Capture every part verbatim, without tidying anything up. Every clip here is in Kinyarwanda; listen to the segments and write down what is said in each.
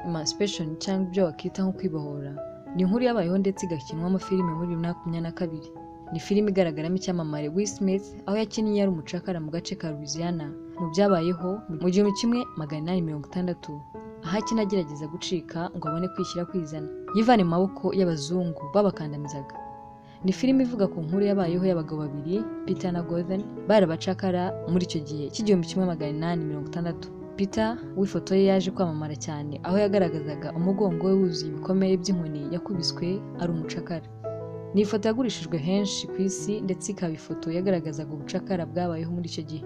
emancipation cyangwa ibyo wakita nko kwibohora ni inkuru yabayeho ndetse igakinwamo filime muri bibiri na makumyabiri na kabiri. Ni filime igaragaramo icyamamare Will Smith aho yakinnye ari umucakara mu gace ka Louisiana mu byabayeho mu gihumbi kimwe magana inani mirongo itandatu, aho akina agerageza gucika ngo abone kwishyira kwizana yivane mu maboko y'abazungu babakandamizaga. Ni filime ivuga ku nkuru yabayeho y'abagabo babiri Peter na Gordon bari abacakara muri icyo gihe cy'igihumbi kimwe magana inani mirongo itandatu. Peter w'ifoto ye yaje kwamamara cyane aho yagaragazaga umugongo we wuzuye ibikomere by'inkoni yakubiswe ari umucakara. Ni ifoto yagurishijwe henshi ku isi ndetse ikaba ifoto yagaragazaga ubucakara bwabayeho muri icyo gihe.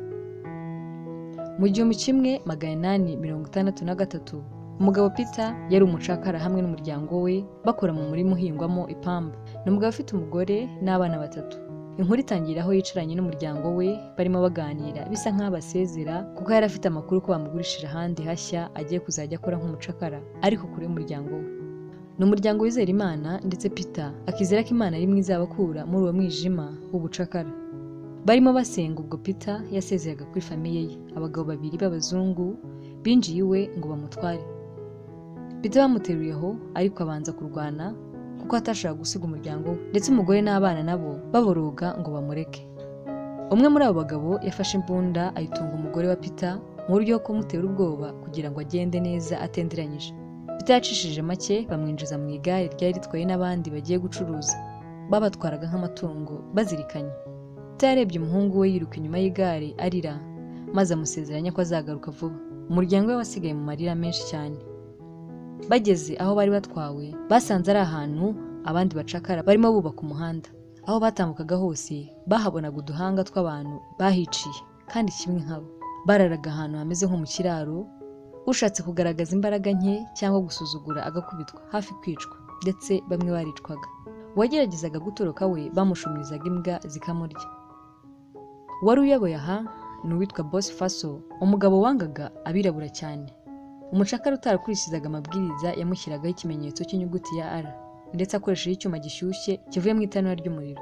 Mu gihumbi kimwe magana inani mirongo itandatu na gatatu umugabo Peter yari umucakara hamwe n'umuryango we bakora mu murima uhingwamo ipamba. Ni umugabo ufite umugore n'abana batatu. Inkuru itangira aho yicaranye n'umuryango we barimo baganira bisa nk'abasezera kuko yari afite amakuru ko bamugurishije ahandi hashya agiye kuzajya akora nk'umucakara ariko kure y'umuryango we. Ni umuryango wizera Imana ndetse Peter akizera ko Imana ari mwiza abakura muri uwo mwijima w'ubucakara. Barimo basenga ubwo Peter yasezeraga kuri famiye ye. Abagabo babiri b'abazungu binjiye iwe ngo bamutware. Peter bamuteruye aho ariko abanza kurwana kuko atashaka gusiga umuryango we ndetse umugore n'abana nabo baboroga ngo bamureke. Umwe muri abo bagabo yafashe imbunda ayitunga umugore wa Peter mu buryo bwo kumutera ubwoba kugira ngo agende neza atenderanyije. Peter yacishije make bamwinjiza mu igare ryari ritwaye n'abandi bagiye gucuruza. Babatwaraga nk'amatungo bazirikanye. Peter yarebye umuhungu we yiruka inyuma y'igare arira maze amusezeranya ko azagaruka vuba. Umuryango we wasigaye mu marira menshi cyane. Bageze aho bari batwawe basanze ari ahantu abandi bacakara barimo bubaka umuhanda. Aho batambukaga hose bahabonaga uduhanga tw'abantu bahiciye kandi kimwe nkabo. Bararaga ahantu hameze nko mu kiraro, ushatse kugaragaza imbaraga nke cyangwa gusuzugura agakubitwa hafi kwicwa ndetse bamwe baricwaga. Uwageragezaga gutoroka we bamushumirizaga imbwa zikamurya. Wari uyoboye aha ni uwitwa Boss Faso, umugabo wangaga abirabura cyane. Umucakara utarakurikizaga amabwiriza yamushyiragaho ikimenyetso cy'inyuguti ya R ndetse akoresheje icyuma gishyushye kivuye mu itanura ry'umuriro.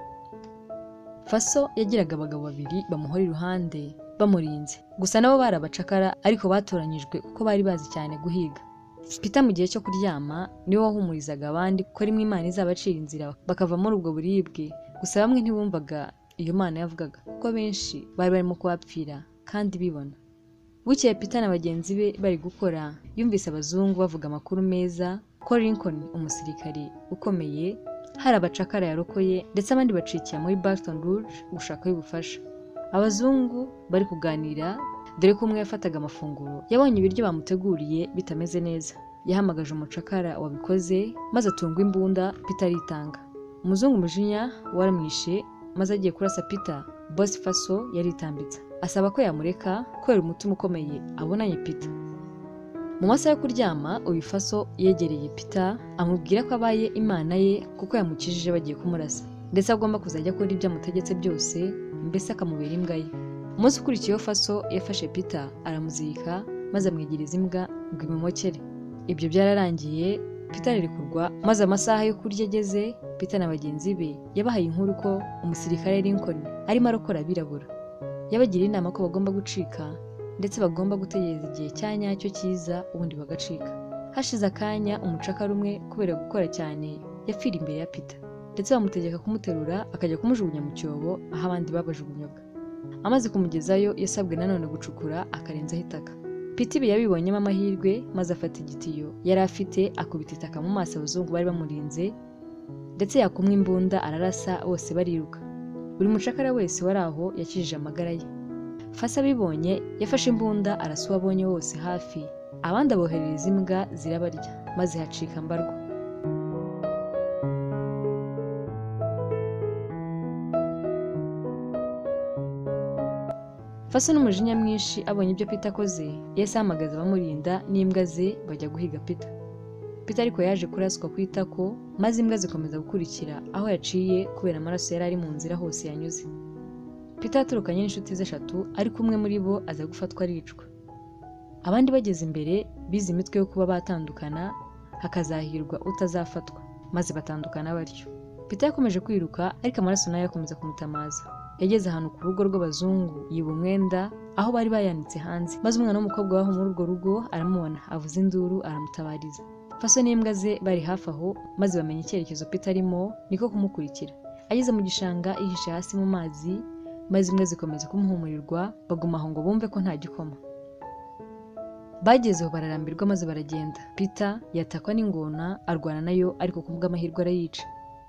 Faso yagiraga abagabo babiri bamuhora iruhande bamurinze. Gusa nabo bari abacakara ariko batoranyijwe kuko bari bazi cyane guhiga. Peter mu gihe cyo kuryama niwe wahumurizaga abandi ko rimwe Imana izabacira inzira bakava muri ubwo buribwe. Gusa bamwe ntibumvaga iyo Mana yavugaga kuko benshi bari barimo kubapfira kandi bibona. Bukeye Peter na bagenzi be bari gukora yumvise abazungu bavuga amakuru meza ko Lincoln umusirikari ukomeye hari abacakara yarokoye ndetse abandi bacikiye muri Baton Rouge gushaka ubufasha. Abazungu bari kuganira dore ko umwe yafataga amafunguro yabonye ibiryo bamuteguriye bitameze neza. Yahamagaje umucakara wabikoze maze atungwa imbunda. Peter aritanga. Umuzungu umujinya waramwishe maze agiye kurasa Peter. Boss Faso yaritambitse asaba ko yamureka kubera umutima ukomeye abonanye Peter. Mu masaha yo kuryama uyu Faso yegereye Peter amubwira ko abaye Imana ye kuko yamukijije bagiye kumurasa ndetse agomba kuzajya akora ibyo amutegetse byose mbese akamubera imbwa ye. Umunsi ukurikiyeho Faso yafashe Peter aramuzirika maze amwegereza imbwa ngo imumokere. Ibyo byararangiye Peter arekurwa maze amasaha yo kurya ageze Peter na bagenzi be yabahaye inkuru ko umusirikare Lincoln arimo arokora abirabura. Yabagira inama ko bagomba gucika ndetse bagomba gutegereza igihe cya nyacyo cyiza ubundi bagacika. Hashize akanya umucakara umwe kubera gukora cyane yapfira imbere ya Peter ndetse bamutegeka kumuterura akajya kumujugunya mu cyobo aho abandi babajugunyaga. Amaze kumugezayo yasabwe nanone gucukura akarenzaho itaka. Peter ibi yabibonyemo amahirwe maze afata igitiyo yari afite akubita itaka mu maso abazungu bari bamurinze ndetse yakumwa imbunda ararasa bose bariruka. Buri mucakara wese wari aho yakijije amagara ye. Faso abibonye yafashe imbunda arasa uwo abonye wose hafi, abandi aboherereza imbwa zirabarya maze hacika mbarwa. Faso n'umujinya mwinshi abonye ibyo Peter akoze yahise ahamagaza abamurinda n'imbwa ze bajya guhiga Peter. Peter ariko yaje kuraswa ku itako maze imbwa zikomeza gukurikira aho yaciye kubera amaraso yari ari mu nzira hose yanyuze. Peter yaturukanye n'inshuti ze eshatu ariko umwe muri bo aza gufatwa aricwa. Abandi bageze imbere bize imitwe yo kuba batandukana hakazahirwa utazafatwa maze batandukana batyo. Peter yakomeje kwiruka ariko amaraso nayo yakomeza kumutamaza. yageze ahantu ku rugo rw'abazungu yiba umwenda aho bari bayanitse hanze, maze umwana w'umukobwa waho muri urwo rugo aramubona, avuza induru aramutabariza. Faso n'imbwa ze bari hafi aho maze bamenya icyerekezo Peter arimo, niko kumukurikira. Ageze mu gishanga yihishe hasi mu mazi, maze imbwa zikomeza kumuhumurirwa, baguma aho ngo bumve ko nta gikoma. Bagezeho bararambirwa maze baragenda. Peter yatakwa n'ingona arwana nayo, ariko kubwa amahirwe arayica.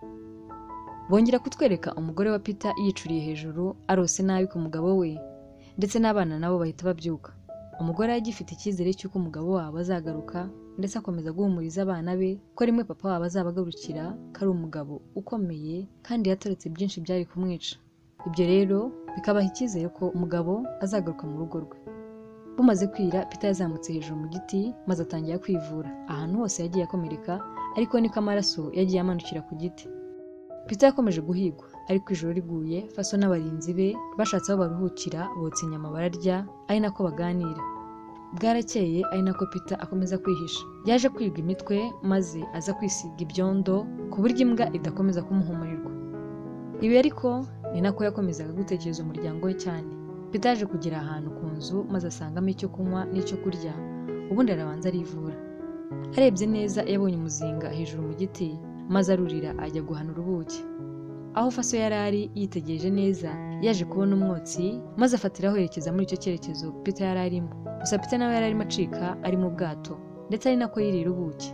Bongera kutwereka umugore wa Peter yicuriye hejuru arose nabi ku mugabo we, ndetse n'abana nabo bahita babyuka. Umugore yagifite icyizere cy'uko umugabo wabo azagaruka, ndetse akomeza guhumuriza abana be ko rimwe papa wabo azabagarukira, ko ari umugabo ukomeye kandi yatoretse byinshi byari kumwica. Ibyo rero bikabaha icyizere ko umugabo azagaruka mu rugo rwe. Bumaze kwira, Peter yazamutse hejuru mu giti maze atangira kwivura. Ahantu hose yagiye akomereka, ariko niko amaraso yagiye amanukira ku giti. Peter yakomeje guhigwa, ariko ijoro riguye, Faso n'abarinzi be bashatse aho baruhukira, botsa inyama bararya, ari nako baganira. Bwarakeye, ari nako Peter akomeza kwihisha. Yaje kwirwa imitwe maze aza kwisiga ibyondo ku buryo imbwa idakomeza kumuhumurirwa. Ibi ariko ni nako yakomezaga gutekereza umuryango we cyane. Peter yaje kugera ahantu ku nzu maze asangamo icyo kunywa n'icyo kurya, ubundi arabanza arivura. Arebye neza yabonye umuzinga hejuru mu giti, maze arurira ajya guhanura ubuki. Aho Faso yari ari yitegereje neza, yaje kubona umwotsi maze afatiraho yerekeza muri icyo cyerekezo Peter yari arimo. Gusa Peter nawe yari arimo acika ari mu bwato, ndetse ari nako yirira ubuki.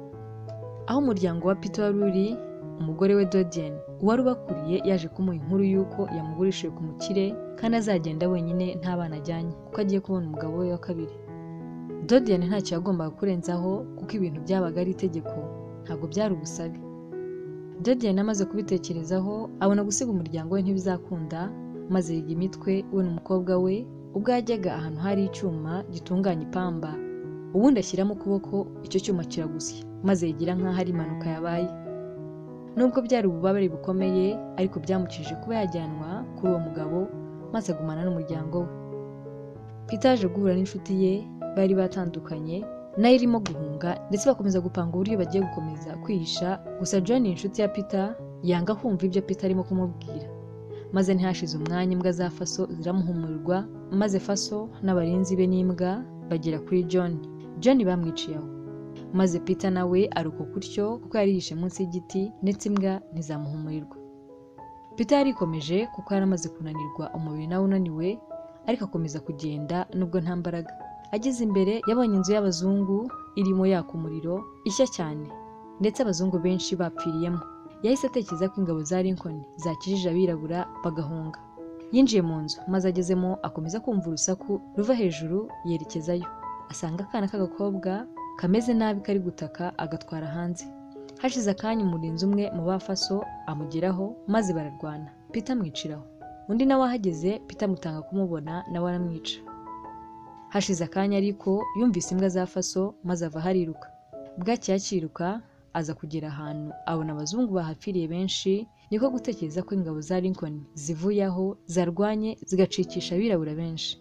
Aho umuryango wa Peter wari uri, umugore we Dodiane uwari ubakuriye yaje kumuha inkuru y'uko yamugurishije ku mukire kandi azagenda wenyine nta bana ajyanye, kuko agiye kubona umugabo we wa kabiri. Dodiane ntacyo yagombaga kurenzaho kuko ibintu byabaga ari itegeko, ntabwo byari ubusabe. Dodiane amaze kubitekerezaho abona gusiga umuryango we ntibizakunda, maze yiga imitwe we n'umukobwa we ubwo yajyaga ahantu hari icyuma gitunganya ipamba, ubundi ashyiramo ukuboko icyo cyuma kiragusya maze yigira nk'aho ari impanuka yabaye. Nubwo byari ububabare bukomeye, ariko byamukije kuba yajyanwa kuri uwo mugabo maze agumana n'umuryango we. Peter yaje guhura n'inshuti ye bari batandukanye, nayo irimo guhunga, ndetse bakomeza gupanga uburyo bagiye gukomeza kwihisha. Gusa John inshuti ya Peter yanga kumva ibyo Peter arimo kumubwira, maze ntihashize umwanya imbwa za Faso ziramuhumurirwa, maze Faso n'abarinzi be n'imbwa bagera kuri John. John bamwiciye aho, maze Peter nawe aruko kutyo kuko yari yihishe munsi y'igiti, ndetse imbwa ntizamuhumurirwa. Peter yarikomeje kuko yari amaze kunanirwa, umubiri nawe unaniwe, ariko akomeza kugenda nubwo nta mbaraga. Ageze imbere yabonye inzu y'abazungu irimo yaka umuriro ishya cyane, ndetse abazungu benshi bapfiriyemo. Yahise atekereza ko ingabo za Lincoln zakijije abirabura bagahunga. Yinjiye mu nzu maze agezemo akomeza kumva urusaku ruva hejuru yerekezayo. Asanga akana k'agakobwa kameze nabi kari gutaka, agatwara hanze. Hashize akanya umurinzi umwe mu ba Faso amugeraho maze bararwana. Peter amwiciraho. Undi nawe ahageze, Peter amutanga kumubona nawe aramwica. Hashize akanya ariko yumvise imbwa za Faso maze ava hariruka. Bwacya yakiruka aza kugera ahantu abona abazungu bahapfiriye benshi, niko gutekereza ko ingabo za Lincoln zivuye aho zarwanye zigacikisha abirabura benshi.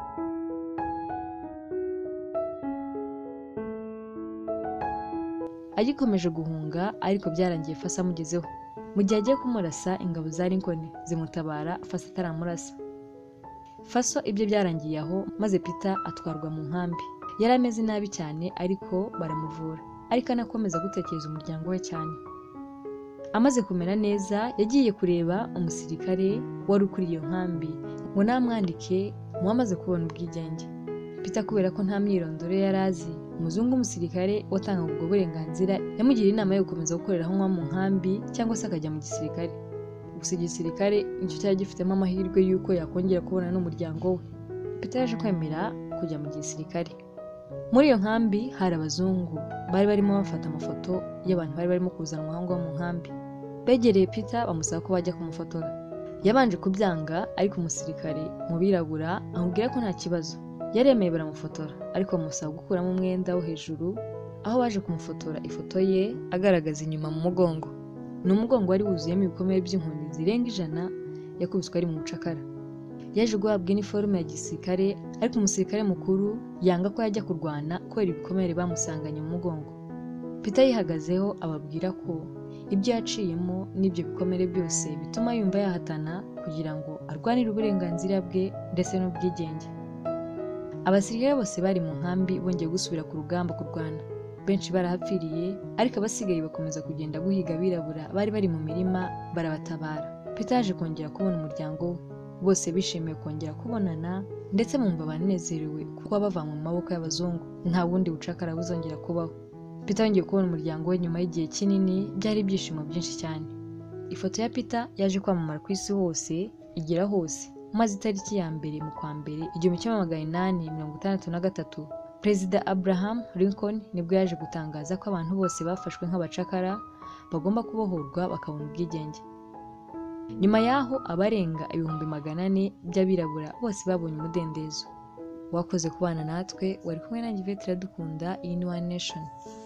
Agikomeje guhunga, ariko byarangiye Faso amugezeho. Mu gihe agiye kumurasa, ingabo za Lincoln zimutabara Faso ataramurasa. Faso ibyo byarangiye aho, maze Peter atwarwa mu nkambi. Yari ameze nabi cyane, ariko baramuvura, ariko anakomeza gutekereza umuryango we cyane. Amaze kumera neza, yagiye kureba umusirikare wari ukuriye iyo nkambi ngo namwandike mu wamaze kubona ubwigenge. Peter kubera ko nta myirondoro yari azi, umuzungu w'umusirikare watangaga ubwo burenganzira yamugiriye inama yo gukomeza gukorera aho mu nkambi cyangwa se akajya mu gisirikare. Gusa igisirikare nicyo cyari gifitemo amahirwe y'uko yakongera kubona n'umuryango we. Peter yaje kwemera kujya mu gisirikare. Muri iyo nkambi hari abazungu bari barimo bafata amafoto y'abantu bari barimo kuzanwa aho ngaho mu nkambi. Begereye Peter bamusaba ko bajya kumufotora. Yabanje kubyanga, ariko umusirikare mu birabura amubwira ko nta kibazo. Yaremeye baramufotora, ariko bamusaba gukuramo umwenda wo hejuru, aho baje kumufotora ifoto ye agaragaza inyuma mu mugongo. Ni umugongo wari wuzuyemo ibikomere by'inkoni zirenga ijana yakubiswe ari mu bucakara. Yaje guhabwa iniforume ya gisirikare, ariko umusirikare mukuru yanga ko yajya kurwana kubera ibikomere bamusanganye mu mugongo. Peter yihagazeho ababwira ko ibyo yaciyemo n'ibyo bikomere byose bituma yumva yahatana kugira ngo arwanire uburenganzira bwe ndetse n'ubwigenge. Abasirikare bose bari mu nkambi bongeye gusubira ku rugamba kurwana. Benshi barahapfiriye, ariko abasigaye bakomeza kugenda guhiga abirabura bari bari mu mirima barabatabara. Peter yaje kongera kubona umuryango we, bose bishimiye kongera kubonana ndetse bumva banezerewe kuko bavanywe mu maboko y'abazungu, nta bundi bucakara buzongera kubaho. Peter yongeye kubona umuryango we nyuma y'igihe kinini, byari ibyishimo byinshi cyane. Ifoto ya Peter yaje kwamamara ku isi hose, igera hose, maze itariki ya mbere mu kwa mbere igihumbi kimwe magana inani mirongo itandatu na gatatu, Perezida Abraham Lincoln nibwo yaje gutangaza ko abantu bose bafashwe nk'abacakara bagomba kubohorwa bakabona ubwigenge. Nyuma yaho abarenga ibihumbi magana ane by'abirabura bose babonye umudendezo. Wakoze kubana natwe, wari kumwe nanjye Yvette Iradukunda, iyi ni One Nation.